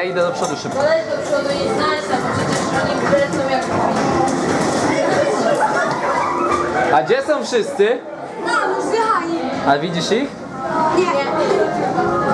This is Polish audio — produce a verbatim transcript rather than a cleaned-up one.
idę do przodu szybko. Poleć do przodu i znajdź tam, przecież oni wlecą jak... A gdzie są wszyscy? No, już zjechali. A widzisz ich? Nie.